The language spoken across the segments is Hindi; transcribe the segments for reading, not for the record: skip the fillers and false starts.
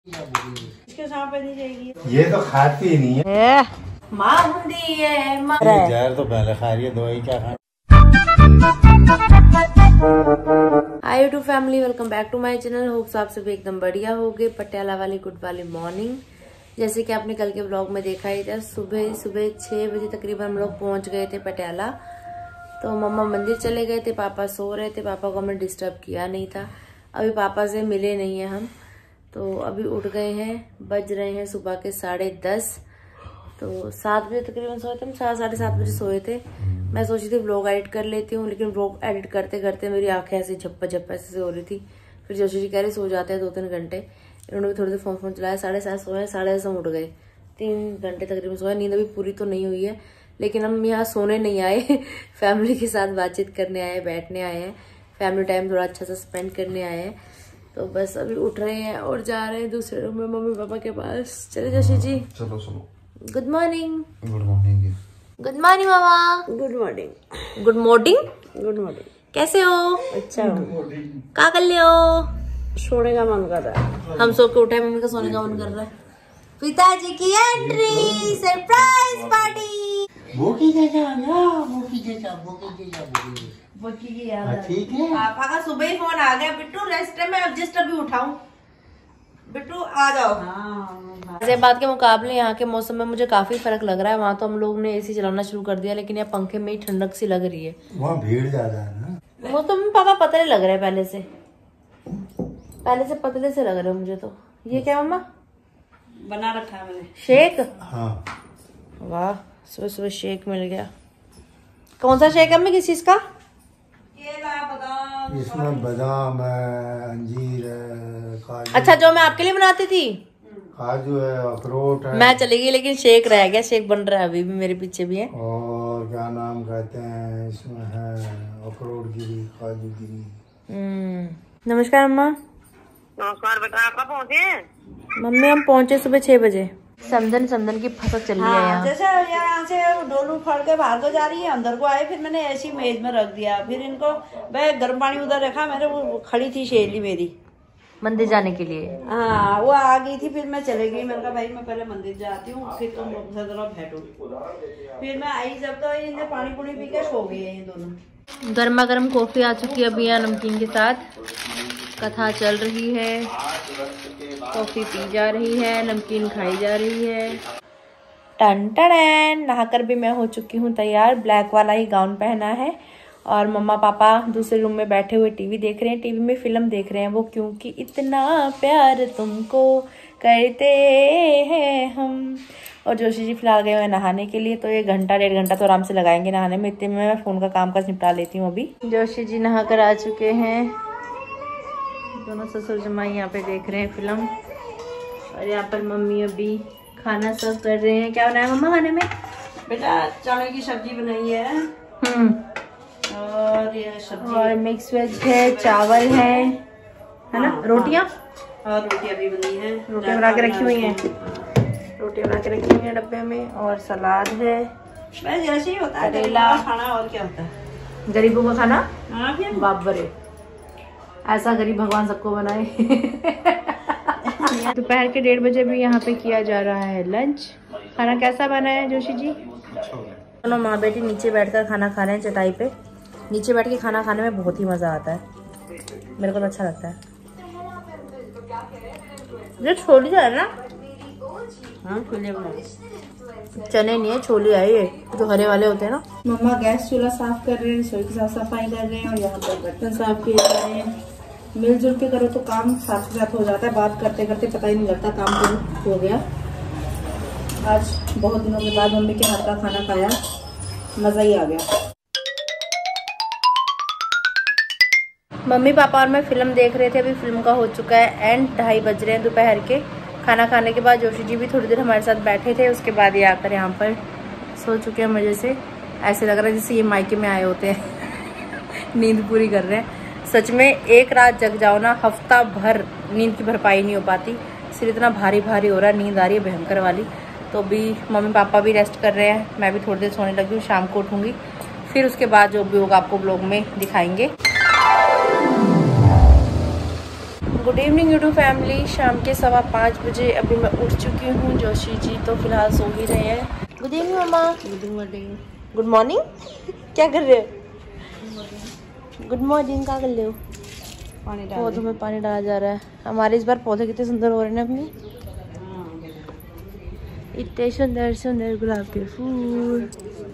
इसके साथ नहीं जाएगी। ये तो खाती ही नहीं है। माँ हुंदी है माँ। जहर तो पहले खा रही है, दवाई क्या खा। Hi YouTube family, welcome back to my channel. Hopes आप सब एकदम बढ़िया हो गए। पटियाला वाली गुड वाली मॉर्निंग। जैसे कि आपने कल के ब्लॉग में देखा ही था, सुबह 6 बजे तकरीबन हम लोग पहुंच गए थे पटियाला। तो मम्मा मंदिर चले गए थे, पापा सो रहे थे। पापा को हमने डिस्टर्ब किया नहीं था। अभी पापा से मिले नहीं है हम, तो अभी उठ गए हैं। बज रहे हैं सुबह के 10:30। तो 7 बजे तकरीबन सोए थे हम, 7-7:30 बजे सोए थे। मैं सोची थी व्लॉग एडिट कर लेती हूँ, लेकिन व्लॉग एडिट करते करते मेरी आंखें ऐसे झप्पा झप्पा ऐसे हो रही थी। फिर जोशी जी कह रहे सो जाते हैं 2-3 घंटे। इन्होंने भी थोड़ी देर फोन चलाया। 7:30 सोए, 10:30 हम उठ गए। 3 घंटे तकरीबन सोए। नींद अभी पूरी तो नहीं हुई है, लेकिन हम यहाँ सोने नहीं आए फैमिली के साथ बातचीत करने आए, बैठने आए हैं, फैमिली टाइम थोड़ा अच्छा सा स्पेंड करने आए हैं। तो बस अभी उठ रहे हैं और जा रहे हैं दूसरे रूम में मम्मी पापा के पास। चले जोशी जी, चलो चलो। Good morning. Good morning. Good morning मामा। Good morning. Good morning. Good morning. कैसे हो? अच्छा हो? क्या कर ले हो? सोने का मन कर रहा है। हम सो के उठे, मम्मी का सोने का मन कर रहा है। पिताजी की एंट्री, सरप्राइज पार्टी। भूखी जैसा भूखी की याद ठीक है। पापा का सुबह ही फोन आ गया, बिट्टू रेस्ट में, अब जस्ट अभी उठाऊं, बिट्टू आ जाओ। गाजियाबाद के मुकाबले यहाँ के मौसम में मुझे काफी फर्क लग रहा है। वहाँ तो हम लोग ने एसी चलाना शुरू कर दिया, लेकिन यहाँ पंखे में ही ठंडक सी लग रही है। वहाँ भीड़ ज्यादा है ना। मौसम में पापा पतले लग रहे हैं पहले से पतले से लग रहे हैं मुझे तो। ये क्या मम्मा बना रखा है मैंने? शेक। हाँ वाह, सुबह सुबह शेक मिल गया। कौन सा शेक है मम्मी, किस चीज का? केला, बादाम। इसमें बादाम है, अंजीर है, काजू। अच्छा, जो मैं आपके लिए बनाती थी। काजू है, अखरोट है। मैं चली गई, लेकिन शेक रह गया। शेक बन रहा है अभी भी, मेरे पीछे भी है। और क्या नाम कहते हैं, इसमें है अखरोट गिरी, काजू गिरी। नमस्कार अम्मा। नमस्कार बेटा, कब पहुँचे? मम्मी हम पहुंचे सुबह 6 बजे। समदन की फसल चल रही है यहाँ। जैसे यहाँ से डोलू फड़ के बाहर को जा रही है, अंदर को आए, फिर मैंने ऐसी मेज में रख दिया। फिर इनको वह गर्म पानी उधर रखा, मेरे वो खड़ी थी सहेली मेरी मंदिर जाने के लिए। हाँ, वो आ गई थी, फिर मैं चले गई। मैंने कहा भाई मैं पहले मंदिर जाती हूँ, फिर तुम लोग से जरा बैठो। फिर मैं आई जब तो इन्हें पानी पुनी पी के सो गई है ये दोनों। गर्मा गर्म कॉफी आ चुकी है अभी यहाँ नमकीन के साथ। कथा चल रही है, कॉफी पी जा रही है, नमकीन खाई जा रही है। टन टन। नहाकर भी मैं हो चुकी हूँ तैयार। ब्लैक वाला ही गाउन पहना है। और मम्मा पापा दूसरे रूम में बैठे हुए टीवी देख रहे हैं। टीवी में फिल्म देख रहे हैं वो, क्योंकि इतना प्यार तुमको करते हैं हम। और जोशी जी फिलहाल गए हुए नहाने के लिए, तो ये 1-1.5 घंटा तो आराम से लगाएंगे नहाने में। इतने में मैं फोन का काम काज निपटा लेती हूँ अभी। जोशी जी नहा कर आ चुके हैं। दोनों ससुर जमाई यहाँ पे देख रहे हैं फिल्म। और यहाँ पर मम्मी अभी खाना सर्व कर रहे हैं। क्या बनाया मम्मा खाने में? बेटा चने की सब्जी बनाई है, और ये सब्जी और मिक्स वेज है, चावल है ना? रोटियाँ और रोटियां भी बनी है। रोटियाँ बना के रखी हुई हैं। रोटियाँ बना के रखी हुई हैं डब्बे में। और सलाद है। बस ऐसे ही होता है करेला खाना, और क्या होता है गरीबों का खाना। हाँ, फिर बाप बरे, ऐसा गरीब भगवान सबको बनाए। दोपहर के 1:30 बजे भी यहाँ पे किया जा रहा है लंच। खाना कैसा बना है जोशी जी? दोनों माँ बेटी नीचे बैठकर खाना खा रहे हैं चटाई पे। नीचे बैठ के खाना खाने में बहुत ही मजा आता है, मेरे को तो अच्छा लगता है। जो छोली है ना, हाँ छोले बनाए। चने नहीं है, छोली आई है, जो हरे वाले होते हैं ना। मम्मा गैस चूल्हा साफ कर रहे हैं, रसोई की साफ सफाई कर रहे हैं, और यहाँ पर बर्तन साफ किए जा रहे हैं। मिलजुल के करो तो काम साथ साथ हो जाता है। बात करते करते पता ही नहीं लगता काम तो हो गया। आज बहुत दिनों के बाद मम्मी के हाथ का खाना खाया, मजा ही आ गया। मम्मी पापा और मैं फिल्म देख रहे थे। अभी फिल्म का हो चुका है एंड 2:30 बज रहे हैं दोपहर के। खाना खाने के बाद जोशी जी भी थोड़ी देर हमारे साथ बैठे थे। उसके बाद ये आकर यहाँ पर सो चुके हैं मजे से। ऐसे लग रहा है जैसे ये मायके में आए होते हैं नींद पूरी कर रहे हैं। सच में एक रात जग जाओ ना, हफ्ता भर नींद की भरपाई नहीं हो पाती। सिर इतना भारी भारी हो रहा है, नींद आ रही है भयंकर वाली। तो अभी मम्मी पापा भी रेस्ट कर रहे हैं, मैं भी थोड़ी देर सोने लगी हूँ। शाम को उठूँगी, फिर उसके बाद जो भी होगा आपको ब्लॉग में दिखाएंगे। Good evening YouTube family. शाम के 5:15 बजे अभी मैं उठ चुकी हूँ। जोशी जी तो फिलहाल सो ही रहे हैं। गुड इवनिंग मामा। Good morning. गुड मॉर्निंग क्या कर रहे हो? गुड मॉर्निंग क्या कर रहे हो? पौधों में पानी डाला जा रहा है। हमारे इस बार पौधे कितने सुंदर हो रहे हैं अपने, इतने सुंदर सुंदर गुलाब के फूल।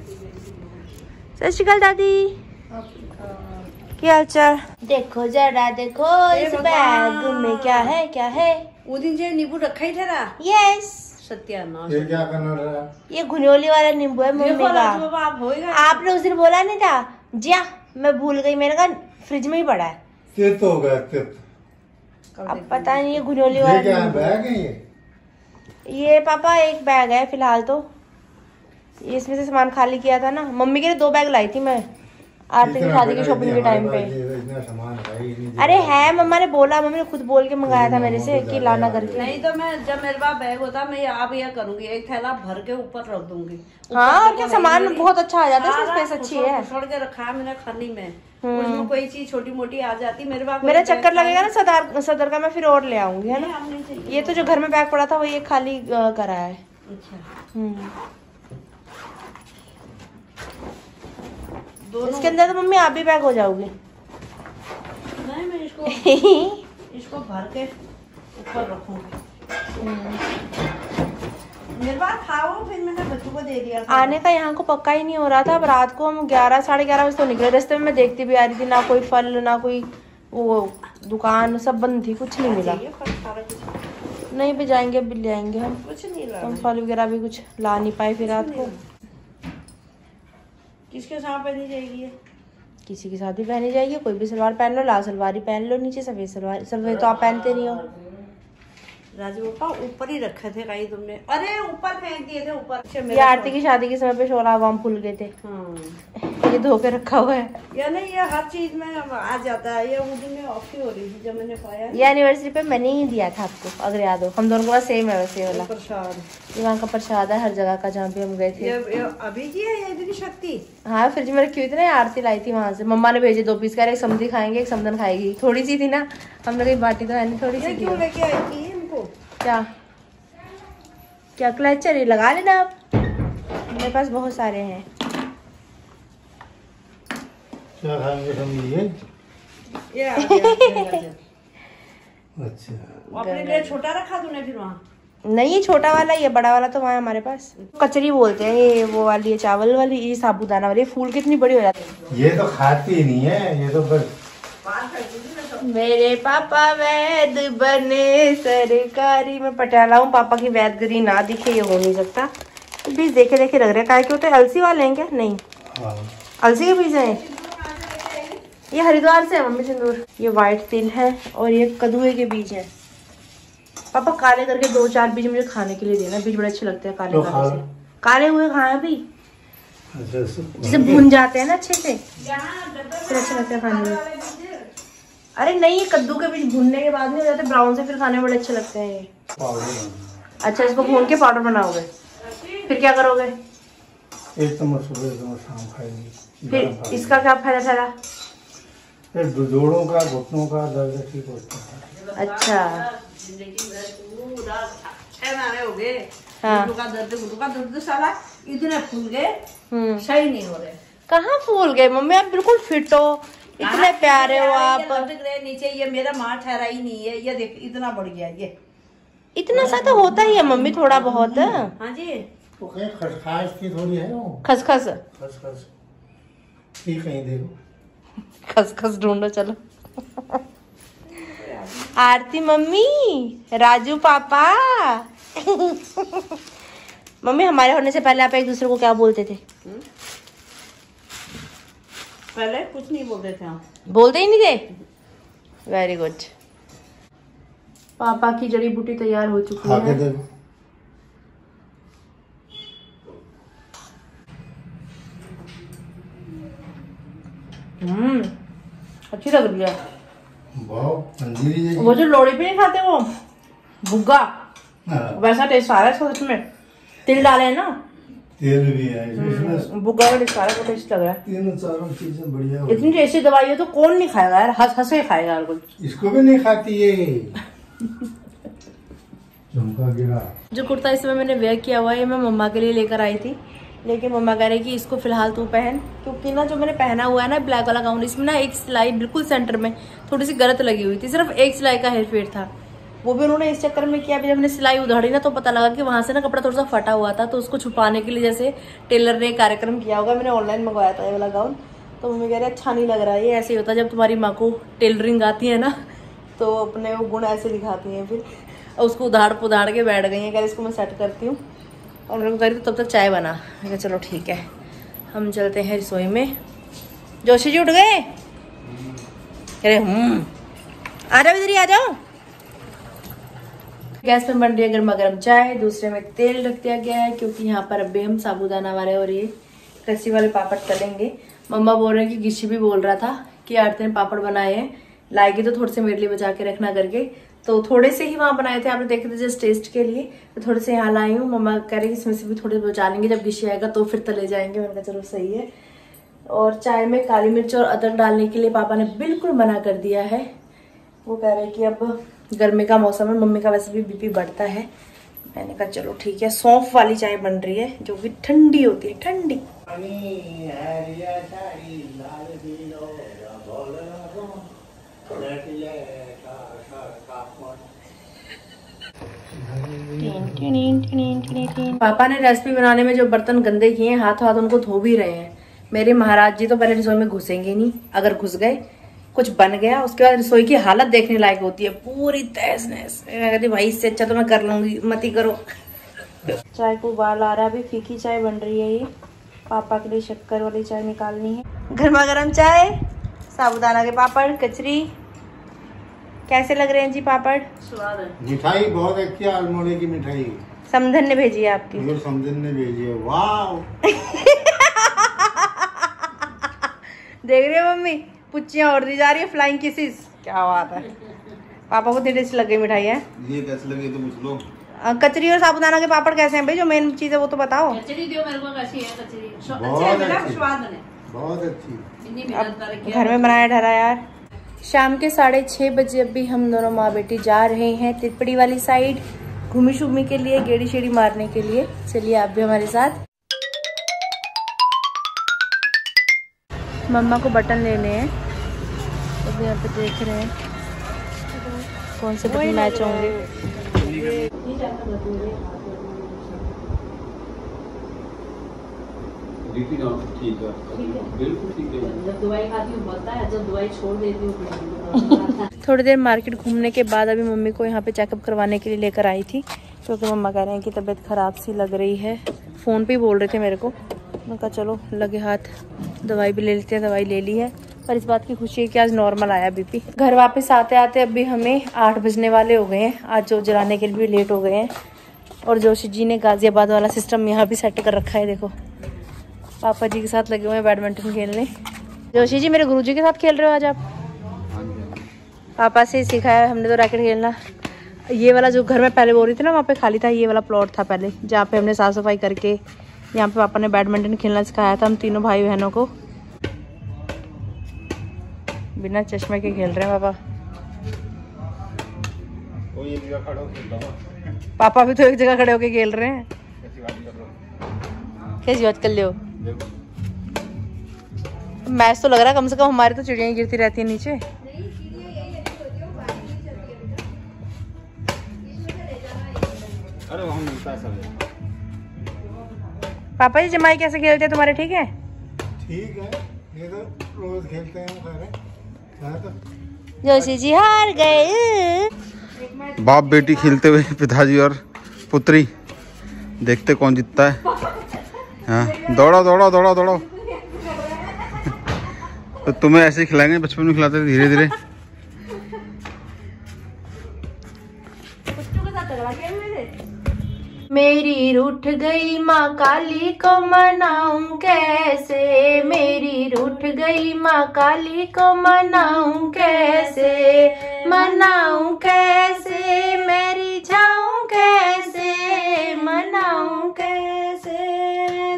सत श्री अकाल दादी, क्या हाल चाल? देखो जरा देखो इस बैग में क्या है, क्या है? वो दिन जो नींबू रखा ही था। यस सत्यानाश। ये क्या करना रहा? ये घुनोली वाला नींबू है मम्मी का। आपने उस दिन बोला नहीं था? जिया मैं भूल गई, मैंने कहा फ्रिज में ही पड़ा है। तित हो गया तित। अब पता नहीं ये घुनोली वाला क्या बैग है ये पापा एक बैग है फिलहाल तो। इसमें से सामान खाली किया था ना, मम्मी के लिए 2 बैग लाई थी मैं आरती की शादी की शॉपिंग के टाइम पे। अरे है, मम्मा ने बोला, मम्मी ने खुद बोल के मंगाया था मेरे से कि लाना करके। नहीं तो मैं जब मेरे पास बैग होता मैं आप यह करूंगी, एक थैला भर के ऊपर रख दूंगी। हाँ और क्या, सामान बहुत अच्छा आ जाता है, स्पेस अच्छी है। छोड़ के रखा है मैंने खाली में, उसमें कोई चीज छोटी मोटी आ जाती मेरे पास। मेरा चक्कर लगेगा ना सदर का, मैं फिर और ले आऊंगी, है ना। ये तो जो घर में बैग पड़ा था वही खाली करा है। इसके अंदर तो मम्मी आप भी पैक हो जाओगे। नहीं मैं इसको भर के ऊपर रखूंगी। मेरे पास खाओ, फिर मैंने बच्चों को दे दिया। आने का यहाँ को पक्का ही नहीं हो रहा था। अब रात को हम 11 साढ़े 11 बजे तो निकले। रास्ते में मैं देखती भी आ रही थी, ना कोई फल ना कोई वो दुकान, सब बंद थी, कुछ नहीं मिला। नहीं भी जाएंगे, अभी ले आएंगे हम। कुछ नहीं ला, हम फल वगैरह भी कुछ ला नहीं पाए फिर रात को। किसके साथ पहनी जाएगी ये? किसी के साथ ही पहनी जाएगी। कोई भी सलवार पहन लो, लाल सलवार ही पहन लो, नीचे सफेद सलवार। सफेद तो आप पहनते नहीं हो। राजू पापा ऊपर ही रखे थे कहीं तुमने? अरे ऊपर फेंक दिए थे ऊपर। ये आरती की शादी के समय पे शोला हम फूल गए थे। ये धो के रखा हुआ है। या नहीं, ये हर चीज में आ जाता है। ये उस दिन में ऑफी हो रही थी जब मैंने पाया। ये एनिवर्सरी पे मैंने ही दिया था आपको, अगर याद हो। हम दोनों के पास सेम है वैसे वाला प्रसाद। ये वहाँ का प्रसाद है हर जगह का जहाँ पे हम गए थे। ये अभी की है ये इतनी शक्ति? हाँ फ्रिज में रखी हुई थी ना, आरती लाई थी वहाँ से। मम्मा ने भेजे 2 पीस का, एक समधी खाएंगे एक समदन खाएगी। थोड़ी सी थी ना, हमने कहीं बाटी तो है नहीं, थोड़ी सी। क्यों लेके आई थी इनको? क्या क्या क्लचर लगा लेना आप, मेरे पास बहुत सारे हैं। क्या खाएंगे समझिए? ये अच्छा, अपने लिए छोटा रखा तूने फिर वहाँ? नहीं ये छोटा वाला, ये बड़ा वाला तो वहाँ है हमारे पास। कचरी बोलते हैं ये, वो वाली है चावल वाली, ये साबूदाना वाली। फूल कितनी बड़ी हो जाती है। ये तो खाती नहीं है, ये तो बस। मेरे पापा वैद बने सरकारी। मैं पटियाला हूँ, पापा की वैदगिरी ना दिखे ये हो नहीं सकता। बीज देखे देखे लग रहे हैं, क्या होते हैं? अलसी वाले हैं क्या? नहीं अलसी के बीज हैं ये, हरिद्वार से है मम्मी सिंदूर। ये व्हाइट तिल है और ये कद्दूए के बीज हैं। पापा काले करके 2-4 बीज मुझे खाने के लिए देना, बीज बड़े अच्छे लगते हैं काले तो काले से। काले हुए खाए अभी, अच्छा, जैसे भुन जाते हैं ना अच्छे से, फिर अच्छे लगते हैं खाने में। अरे नहीं, कद्दू के बीज भूनने के बाद नहीं हो जाते ब्राउन से, फिर खाने में बड़े अच्छे लगते हैं ये। अच्छा इसको भून के पाउडर बनाओगे, फिर क्या करोगे? एक चम्मच सुबह, 1 चम्मच शाम खाएंगे। फिर इसका क्या फायदा ठहरा? फिर जोड़ों का घुटनों का दर्द ठीक होता है। अच्छा हो गए। हाँ दर्द साला इतने फूल गए, सही नहीं हो रहे। कहाँ फूल गए मम्मी, आप बिल्कुल फिट हो, इतने प्यारे हो आप। नीचे ये मेरा माँ ठहरा ही नहीं है, ये देख इतना बढ़ गया। ये इतना सा तो होता ही है मम्मी, थोड़ा बहुत। हाँ जी, तो कहीं खसखस की थोड़ी है वो। खसखस खसखस ठीक कहीं देखो, खसखस ढूंढो चलो। आरती मम्मी, राजू पापा। मम्मी हमारे होने से पहले आप एक दूसरे को क्या बोलते थे? पहले कुछ नहीं बोलते थे हम। बोलते ही नहीं थे? Very good. पापा की जड़ी बूटी तैयार हो चुकी है। देखो अच्छी लग रही है। वो जो लोड़ी पे नहीं खाते वो भुग्गा, वैसा टेस्ट आ रहा है इसको। इसमें तिल डाले हैं ना, तेल भी है इसमें, बुग्गा का सारा को टेस्ट लग रहा है। तीनों चारों चीजें बढ़िया। इतनी टेस्टी दवाई है तो कौन नहीं खाएगा यार, हंस हंस के खाएगा यार कुछ। इसको भी नहीं खाती ये। चमका गिरा। जो कुर्ता इसमें मैंने वेयर किया हुआ है, मैं मम्मा के लिए लेकर आई थी, लेकिन मम्मा कह रही कि इसको फिलहाल तू पहन, क्योंकि ना जो मैंने पहना हुआ है ना ब्लैक वाला गाउन, इसमें ना एक सिलाई बिल्कुल सेंटर में थोड़ी सी गलत लगी हुई थी, सिर्फ एक सिलाई का हेरफेर था। वो भी उन्होंने इस चक्कर में किया, जब मैंने सिलाई उधाड़ी ना तो पता लगा कि वहां से ना कपड़ा थोड़ा सा फटा हुआ था, तो उसको छुपाने के लिए जैसे टेलर ने कार्यक्रम किया होगा। मैंने ऑनलाइन मंगवाया था ये वाला गाउन, तो मम्मी कह रही अच्छा नहीं लग रहा है। ये ऐसे ही होता है जब तुम्हारी माँ को टेलरिंग आती है ना, तो अपने वो गुण ऐसे दिखाती हैं फिर। और उसको उधाड़ पुधाड़ के बैठ गई है, कह रही इसको मैं सेट करती हूँ, और मेरे को कह रही तब तक चाय बना। मैं कहा चलो ठीक है, हम चलते हैं रसोई में। जोशी जी उठ गए? अरे आ जाओ, इधर ही आ जाओ। गैस में बन रही है गर्मा गर्म चाय, दूसरे में तेल रख दिया गया है, क्योंकि यहाँ पर अभी हम साबूदाना वाले और ये कृषि वाले पापड़ तलेंगे। मम्मा बोल रहे हैं कि गिशी भी बोल रहा था कि आरती ने पापड़ बनाए हैं, लाएगी तो थोड़े से मेरे लिए बचा के रखना करके, तो थोड़े से ही वहाँ बनाए थे, आपने देखे थे जस्ट टेस्ट के लिए, तो थोड़े से यहाँ लाई हूँ। मम्मा कह रही इसमें से भी थोड़े बचा लेंगे, जब गिशी आएगा तो फिर तले जाएंगे। मैंने कहा चलो सही है। और चाय में काली मिर्च और अदरक डालने के लिए पापा ने बिल्कुल मना कर दिया है। वो कह रहे कि अब गर्मी का मौसम है, मम्मी का वैसे भी बीपी बढ़ता है। मैंने कहा चलो ठीक है। सौंफ वाली चाय बन रही है जो कि ठंडी होती है, ठंडी। पापा ने रेसिपी बनाने में जो बर्तन गंदे किए हैं, हाथों हाथ उनको धो भी रहे हैं। मेरे महाराज जी तो पहले रसोई में घुसेंगे नहीं, अगर घुस गए कुछ बन गया उसके बाद रसोई की हालत देखने लायक होती है, पूरी तहस नहस। मैं कहती भाई इससे अच्छा तो मैं कर लूंगी, मत ही करो। चाय को उबाल आ रहा है, अभी फीकी चाय बन रही है। ये पापा के लिए शक्कर वाली चाय निकालनी है। गर्मा गर्म चाय, साबूदाना के पापड़, कचरी। कैसे लग रहे हैं जी पापड़? स्वाद है। मिठाई बहुत अच्छी है, अल्मोड़े की मिठाई समधन ने भेजी है आपकी। समधन ने भेजी है। वाह देख रही हो मम्मी, पुच्चियां और दी जा रही है, फ्लाइंग किसेस। क्या बात है। पापा को टेस्ट लग गई मिठाई है। ये कैसे लगे तो पूछ लो। कचरी और साबूदाना के पापड़ कैसे हैं भाई? जो मेन चीज है वो तो बताओ। कचरी दियो मेरे को, कैसी है कचरी? बहुत अच्छी। अब घर में बनाया ठहरा यार। शाम के 6:30 बजे अभी हम दोनों माँ बेटी जा रहे हैं तिरपड़ी वाली साइड घूमी शुमी के लिए, गेड़ी शेड़ी मारने के लिए। चलिए आप भी हमारे साथ। मम्मा को बटन लेने हैं, तो यहाँ पे देख रहे हैं कौन से बटन मैच होंगे। ठीक है, बिल्कुल ठीक है। जब दवाई खाती हूँ बोलता है, जब दवाई छोड़ देती हूँ। थोड़ी देर मार्केट घूमने के बाद अभी मम्मी को यहाँ पे चेकअप करवाने के लिए लेकर आई थी, क्योंकि मम्मा कह रहे हैं कि तबीयत खराब सी लग रही है। फ़ोन पे ही बोल रहे थे मेरे को। मैं कहा चलो लगे हाथ दवाई भी ले लेते हैं। दवाई ले ली है, पर इस बात की खुशी है कि आज नॉर्मल आया बीपी। घर वापस आते आते अभी हमें 8 बजने वाले हो गए हैं। आज जो जलाने के लिए भी लेट हो गए हैं। और जोशी जी ने गाजियाबाद वाला सिस्टम यहाँ भी सेट कर रखा है। देखो पापा जी के साथ लगे हुए हैं बैडमिंटन खेलने। जोशी जी मेरे गुरुजी के साथ खेल रहे हो आज आप? पापा से सिखाया है हमने तो रैकेट खेलना। ये वाला जो घर में पहले बोल रही थी ना, वहाँ पे खाली था, ये वाला प्लॉट था पहले, जहाँ पे हमने साफ सफाई करके यहाँ पे पापा ने बैडमिंटन खेलना सिखाया था हम तीनों भाई बहनों को। बिना चश्मे के खेल रहे हैं पापा। पापा भी तो एक जगह खड़े होके खेल रहे हैं। कैसी बात कर लो? मैच तो लग रहा है, कम से कम हमारी तो चिड़िया गिरती रहती है नीचे। अरे वहाँ मिलता है सब। पापा जी जमाई कैसे खेलते हैं तुम्हारे? ठीक है, ठीक है, ये तो रोज खेलते हैं तो। जोशी जी हार गए। बाप बेटी खेलते हुए, पिताजी और पुत्री, देखते कौन जीतता है। हाँ दौड़ो दौड़ो दौड़ो दौड़ो। तो तुम्हें ऐसे ही खिलाएंगे, बचपन में खिलाते थे धीरे धीरे। मेरी रूठ गई माँ काली को मनाऊं कैसे, मेरी रूठ गई माँ काली को मनाऊं कैसे, मनाऊं कैसे, मेरी जाऊं कैसे, मनाऊं कैसे।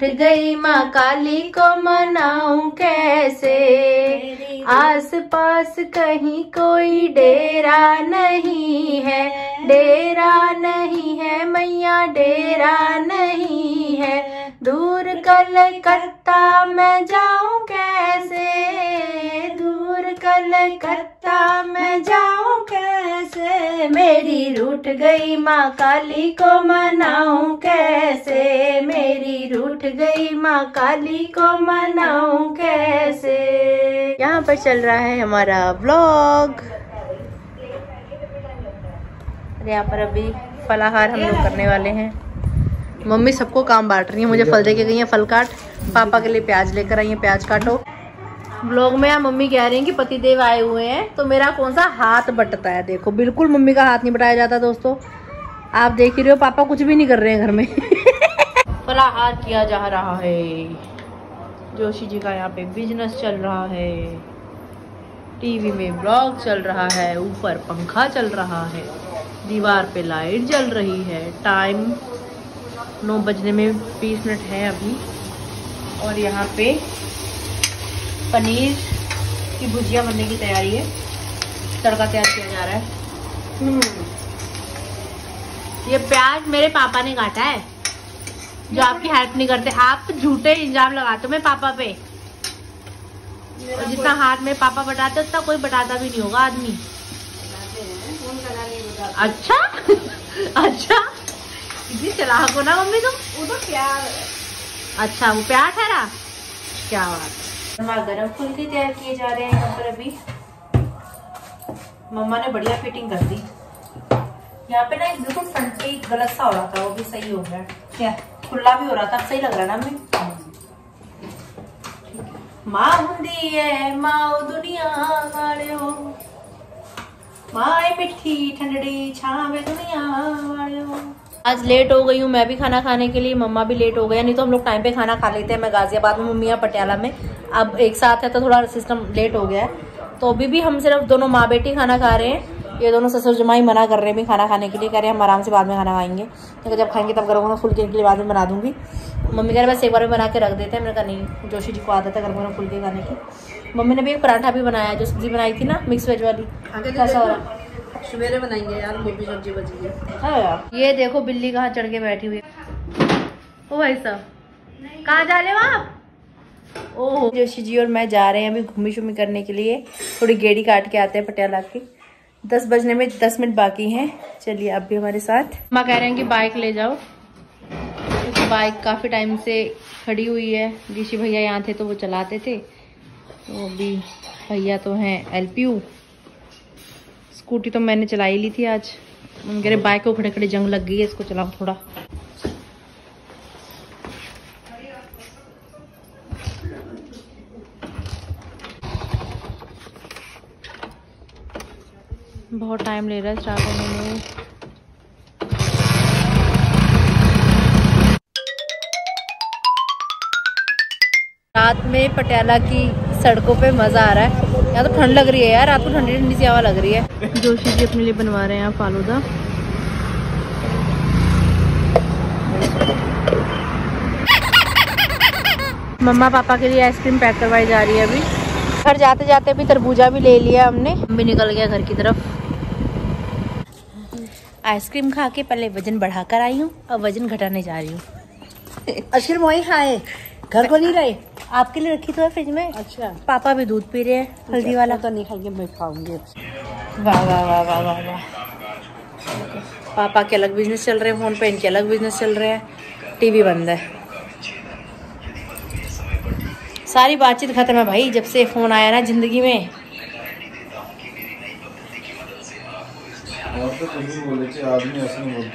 रूठ गई माँ काली को मनाऊं कैसे, आस पास कहीं कोई डेरा नहीं है, डेरा नहीं है मैया डेरा नहीं है, दूर कलकत्ता मैं जाऊं कैसे, दूर कलकत्ता मैं जाऊं कैसे, मेरी रूठ गई माँ काली को मनाऊं कैसे, मेरी रूठ गई माँ काली को मनाऊं कैसे। यहाँ पर चल रहा है हमारा व्लॉग। यहाँ पर अभी फलाहार हम लोग करने वाले हैं। मम्मी सबको काम बांट रही है, मुझे फल दे के गई है, फल काट, पापा के लिए प्याज लेकर आई है, प्याज काटो। ब्लॉग में मम्मी कह रही हैं कि पतिदेव आए हुए हैं तो मेरा कौन सा हाथ बटता है। देखो बिल्कुल मम्मी का हाथ नहीं बटाया जाता दोस्तों, आप देख ही रहे हो, पापा कुछ भी नहीं कर रहे हैं घर में। फलाहार किया जा रहा है, जोशी जी का यहाँ पे बिजनेस चल रहा है, टीवी में ब्लॉग चल रहा है, ऊपर पंखा चल रहा है, दीवार पे लाइट जल रही है। टाइम 9 बजने में 20 मिनट है अभी। और यहाँ पे पनीर की भुजिया बनने की तैयारी है, तड़का तैयार किया जा रहा है। ये प्याज मेरे पापा ने काटा है, जो आपकी हेल्प नहीं करते। आप झूठे इल्जाम लगाते हो मेरे पापा पे, और जितना हाथ में पापा बटाते उतना कोई बटाता भी नहीं होगा आदमी। अच्छा अच्छा, इतनी चलाक हो ना मम्मी तुम। वो तो प्यार, अच्छा वो प्यार ठहरा, क्या बात। गरम फुल्के तैयार किए जा रहे हैं यहाँ पर अभी। मम्मा ने बढ़िया फिटिंग कर दी। यहाँ पे ना एक बिल्कुल फ्रंट पे गलत सा हो रहा था, वो भी सही हो गया। क्या खुला भी हो रहा था, सही लग रहा है ना मम्मी। माँ हुंदी है माँ दुनिया वाले हो, माए मिठी ठंडड़ी छावे दुनिया वाले हो। आज लेट हो गई हूँ मैं भी खाना खाने के लिए, मम्मा भी लेट हो गया, नहीं तो हम लोग टाइम पे खाना खा लेते हैं। मैं गाजियाबाद में, मम्मी यहाँ पटियाला में, अब एक साथ है तो थोड़ा सिस्टम लेट हो गया है। तो अभी भी हम सिर्फ दोनों माँ बेटी खाना खा रहे हैं। ये दोनों ससुर जमाई मना कर रहे हैं भी खाना खाने के लिए, कह रहे हैं हम आराम से बाद में खाना खाएंगे, तो जब खाएंगे तब गरम गरम फुल्के के लिए बाद में बना दूंगी। मम्मी कह रहे बस एक बार में बना के रख देते हैं। मैंने कहा नहीं, जोशी जी को आदत है गरम गरम फुल्के खाने की। मम्मी ने भी एक पराठा भी बनाया, जो सब्जी बनाई थी ना मिक्स वेज वाली, कैसा हो रहा? सवेरे बनाएंगे यार, गोभी सब्जी बची है। हाँ यार, ये देखो बिल्ली कहाँ चढ़ के बैठी हुई है। ओ भाई साहब कहाँ जा रहे हो आप? ओह, जोशी जी और मैं जा रहे हैं अभी घूमी शुमी करने के लिए, थोड़ी गेड़ी काट के आते हैं पटियाला की। 10 बजने में 10 मिनट बाकी हैं। चलिए आप भी हमारे साथ। माँ कह रहे हैं कि बाइक ले जाओ, क्योंकि बाइक काफी टाइम से खड़ी हुई है। ऋषि भैया यहाँ थे तो वो चलाते थे, तो अभी भैया तो हैं LPU। स्कूटी तो मैंने चलाई ली थी आज। हम कह रहे बाइक को खड़े खड़े जंग लग गई है, इसको चलाओ थोड़ा। बहुत टाइम ले रहा है स्टार्ट होने में। रात में पटियाला की सड़कों पे मजा आ रहा है। यहाँ तो ठंड लग रही है यार, रात को ठंडी ठंडी सी हवा लग रही है। जोशी जी अपने लिए बनवा रहे हैं यहाँ फालूदा। मम्मा पापा के लिए आइसक्रीम पैक करवाई जा रही है अभी। घर जाते जाते भी तरबूजा भी ले लिया हमने, हम भी निकल गया घर की तरफ। आइसक्रीम खा के पहले वजन बढ़ा कर आई हूँ, अब वजन घटाने जा रही हूँ। अशीर वही खाए, घर को नहीं रहे। आपके लिए रखी तो है फ्रिज में। अच्छा, पापा भी दूध पी रहे हैं हल्दी वाला। तो नहीं खाएंगे, मैं खाऊंगी। वाह वाह वाह वाह वाह वाह। पापा के अलग बिजनेस चल रहे हैं फोन पे, इनके अलग बिजनेस चल रहे हैं, टीवी बंद है। सारी बातचीत खत्म है भाई जब से फोन आया ना जिंदगी में। और तो कुछ भी बोले थे, आदमी ऐसे नहीं बोलते।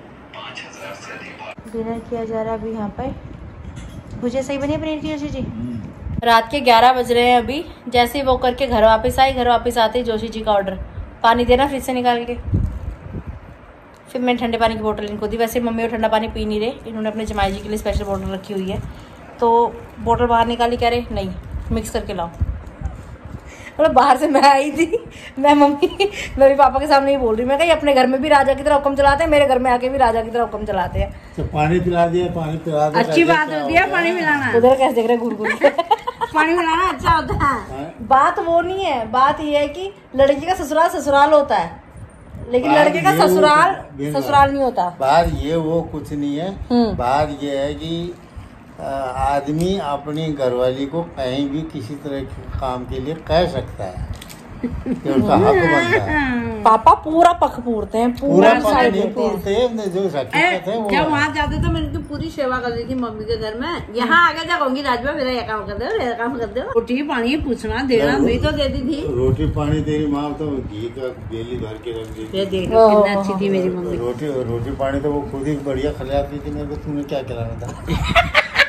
डिनर किया जा रहा है अभी यहाँ पर। भुजिया सही बनी है पनीर की जोशी जी? रात के 11 बज रहे हैं अभी। जैसे ही वो करके घर वापस आई, घर वापस आते ही जोशी जी का ऑर्डर, पानी देना फ्रिज से निकाल के। फिर मैंने ठंडे पानी की बोतल इनको दी। वैसे मम्मी वो ठंडा पानी पी नहीं रहे, इन्होंने अपने जमाई जी के लिए स्पेशल बोतल रखी हुई है, तो बोतल बाहर निकाली, कह रहे नहीं मिक्स करके लाओ। मतलब बाहर से मैं आई थी, मैं भी पापा के सामने ही बोल रही, मैं कहीं अपने घर में भी राजा की तरह हुक्म चलाते हैं, मेरे घर में आके भी राजा की तरह हुक्म चलाते हैं। तो पानी पिला दिया, पानी पिला दिया, अच्छी बात होती है पानी पिलाना। उधर कैसे देख रहे घूर घूर के। पानी पिलाना अच्छा होता है। बात वो नहीं है, बात ये है कि लड़की का ससुराल ससुराल होता है, लेकिन लड़के का ससुराल ससुराल नहीं होता। बाहर ये वो कुछ नहीं है। बाहर ये है कि आदमी अपनी घरवाली को कहीं भी किसी तरह के काम के लिए कह सकता है, ये उसका हक बनता है। पापा पूरा पख पूरते हैं, पूरा साइड पूरते हैं, जो हकीकत है वो। जब वहाँ जाते तो मैंने उनकी पूरी सेवा कर दी थी मम्मी के घर में। यहाँ आगे जब होंगी राजमा मेरा ये काम कर दो, मेरा काम कर दो। रोटी पानी पूछना देना मैं तो देती थी। रोटी पानी तेरी माँ तो घी का बेली भर के रख दी। देखो कितना अच्छी थी मेरी मम्मी। रोटी पानी तो वो खुद ही बढ़िया खिलाती थी मेरे को। तुमने क्या खिलाना था?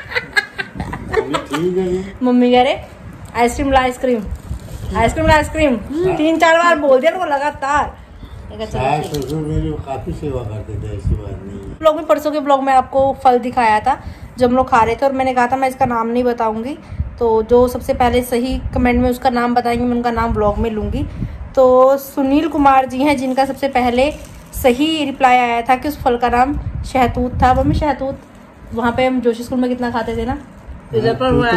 ठीक है। मम्मी कह रहे आइसक्रीम ला आइसक्रीम, आइसक्रीम ला आइसक्रीम, 3-4 बार बोल दिया वो लगातार। ससुर मेरी काफी सेवा करते थे, ऐसी बात नहीं है। ब्लॉग में परसों के ब्लॉग में आपको फल दिखाया था जब हम लोग खा रहे थे, और मैंने कहा था मैं इसका नाम नहीं बताऊंगी, तो जो सबसे पहले सही कमेंट में उसका नाम बताएंगे मैं उनका नाम ब्लॉग में लूंगी। तो सुनील कुमार जी हैं जिनका सबसे पहले सही रिप्लाई आया था कि उस फल का नाम शहतूत था। मम्मी शहतूत वहाँ पे हम जोशी स्कूल में कितना खाते थे ना, इधर पर हुआ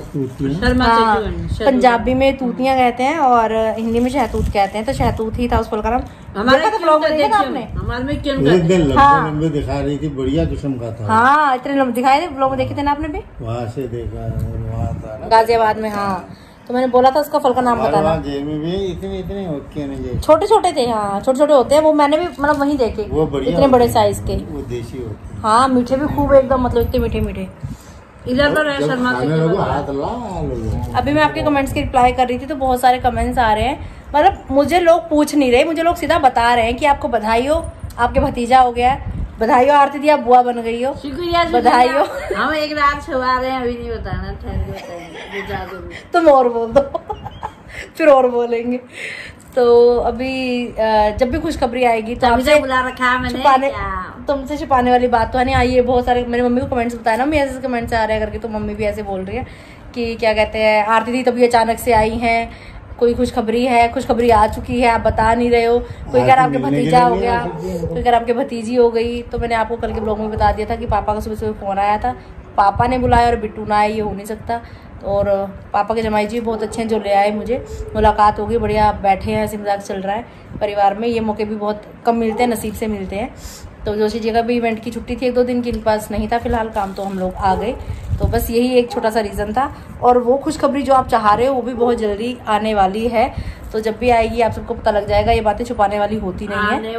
पंजाबी में तूतियां कहते हैं और हिंदी में शहतूत कहते हैं, तो शहतूत ही था उस फल का नाम। हमारे ब्लॉग में देखा था आपने? हमारे में क्यों लंबे दिखा रही थी, बढ़िया किस्म का था। हाँ इतने लंबे दिखाए थे, ब्लॉग में देखे थे ना आपने भी? वहाँ से देखा, वहाँ था ना गाजियाबाद में। हाँ तो मैंने बोला था उसका फल का नाम बताना। जेल में भी इतने होते हैं, छोटे छोटे थे। हाँ छोटे छोटे होते हैं वो, मैंने भी मतलब वहीं देखे, वो बढ़िया इतने बड़े साइज के, वो देसी होते हैं। हाँ मीठे भी खूब एकदम, मतलब इतने मीठे मीठे। इधर पर शर्मा अभी मैं आपके कमेंट्स की रिप्लाई कर रही थी तो बहुत सारे कमेंट्स आ रहे हैं, मतलब मुझे लोग पूछ नहीं रहे, मुझे लोग सीधा बता रहे हैं कि आपको बधाई हो, आपके भतीजा हो गया है, बधाई हो आरती दी आप बुआ बन गई हो, बधाई हो। हम एक रात छुपा रहे हैं, अभी नहीं बताना, ठहर के बताएंगे। तुम और बोल दो फिर और बोलेंगे। तो अभी जब भी खुशखबरी आएगी तो आपसे बुला रखा मैंने, छुपाने, तुमसे छुपाने वाली बात तो है नहीं। आइए बहुत सारे मेरी मम्मी को कमेंट्स बताया ना, मैं ऐसे कमेंट्स आ रहे हैं करके, तो मम्मी भी ऐसे बोल रही है कि क्या कहते हैं आरती दी तभी अचानक से आई हैं, कोई खुशखबरी है, खुशखबरी आ चुकी है, आप बता नहीं रहे हो। कोई कह रहा आपके भतीजा हो गया, कोई कह रहा आपके भतीजी हो गई। तो मैंने आपको कल के ब्लॉग में बता दिया था कि पापा का सुबह सुबह फोन आया था, पापा ने बुलाया और बिट्टू ना आए, ये हो नहीं सकता। और पापा के जमाई जी बहुत अच्छे हैं जो ले आए, मुझे मुलाकात होगी, बढ़िया बैठे हैं, ऐसे मजाक चल रहा है परिवार में। ये मौके भी बहुत कम मिलते हैं, नसीब से मिलते हैं। तो जोशी जी का भी इवेंट की छुट्टी थी 1-2 दिन की, इनके पास नहीं था फिलहाल काम, तो हम लोग आ गए। तो बस यही एक छोटा सा रीज़न था, और वो खुशखबरी जो आप चाह रहे हो वो भी बहुत जल्दी आने वाली है। तो जब भी आएगी आप सबको पता लग जाएगा, ये बातें छुपाने वाली होती नहीं है।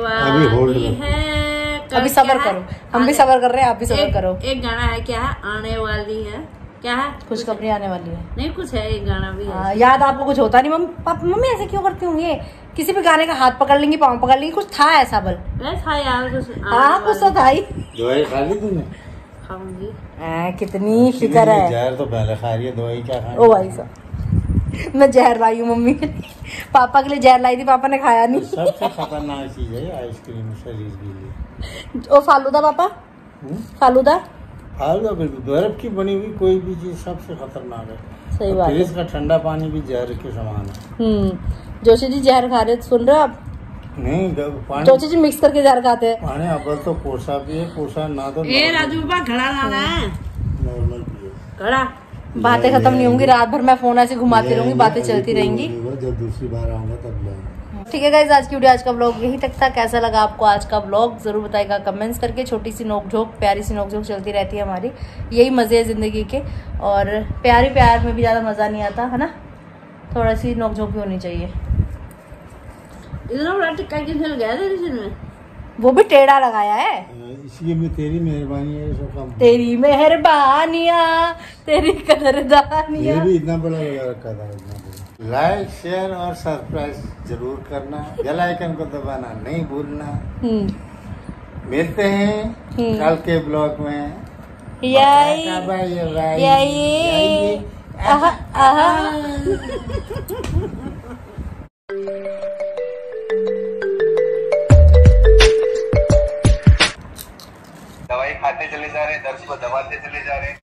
अभी सब्र करो, हम भी सब्र कर रहे हैं, आप भी सब्र करो। एक गाना है, क्या है, आने वाली है, क्या है, खुशखबरी आने वाली है, नहीं कुछ है, एक गाना भी है। याद आपको कुछ होता नहीं। मम्मी ऐसे क्यों करती हूँ, ये किसी भी गाने का हाथ पकड़ लेंगी, पाँव पकड़ लेंगी, कुछ था ऐसा बल? था यार कुछ। हाँ कुछ तो था ही। दवाई खा ली तुमने? खाऊंगी। कितनी फिक्र है। जहर तो पहले खा रही है, दवाई क्या खा? ओ भाई साहब मैं जहर लाई हूँ मम्मी के लिए, पापा के लिए जहर लाई थी, पापा ने खाया नहीं। सबसे खतरनाक चीज है आइसक्रीम शरीर के लिए। ओ फालूदा पापा, फालूदा बर्फ की बनी हुई कोई भी चीज सबसे खतरनाक है। सही बात है। इसका ठंडा पानी भी जहर के समान है। जोशी जी जहर खा रहे, सुन रहे हो आप? नहीं पानी, जोशी जी मिक्स करके जहर खाते हैं। पानी अब तो कोसा पिए, कोसा ना तो राजू पापा घड़ा लाना है, नॉर्मल पिए। घड़ा। बातें खत्म नहीं होंगी, रात भर मैं फोन ऐसे घुमाती रहूंगी, बातें चलती रहेंगी। जब दूसरी बार आऊंगा तब लाऊंगा। ठीक है गाइस, आज की वीडियो, आज का ब्लॉग यही तक था। कैसा लगा आपको आज का ब्लॉग जरूर बताइएगा कमेंट्स करके। छोटी सी नोकझोंक, प्यारी सी नोकझोंक चलती रहती है हमारी, यही मजे है जिंदगी के। और प्यार में भी ज्यादा मजा नहीं आता है ना, थोड़ा सी नोकझोंक भी होनी चाहिए। इतना बड़ा टिक्का क्यों हिल गया में? वो भी टेढ़ा लगाया है, इसलिए मैं तेरी मेहरबानी है, सब काम तेरी मेहरबानियाँ, तेरी कदरदानियाँ। ये भी इतना बड़ा लगा रखा था। लाइक, शेयर और सब्सक्राइब जरूर करना, बेल आइकन को दबाना नहीं भूलना। मिलते हैं कल के ब्लॉग में। दवाई खाते चले जा रहे हैं, दर्द को दबाते चले जा रहे हैं।